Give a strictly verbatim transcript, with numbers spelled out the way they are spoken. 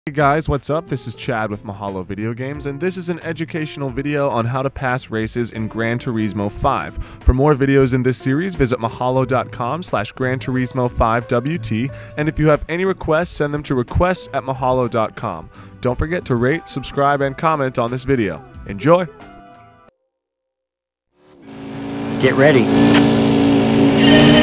Hey guys, what's up? This is Chad with Mahalo Video Games, and this is an educational video on how to pass races in Gran Turismo five. For more videos in this series, visit mahalo dot com slash Gran Turismo five W T, and if you have any requests, send them to requests at mahalo dot com. Don't forget to rate, subscribe, and comment on this video. Enjoy! Get ready.